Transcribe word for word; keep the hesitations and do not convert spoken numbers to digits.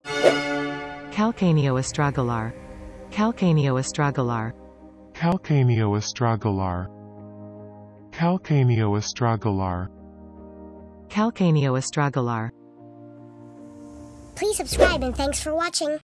Calcaneoastragalar. Calcaneoastragalar. Calcaneoastragalar. Calcaneoastragalar. Calcaneoastragalar. Please subscribe and thanks for watching.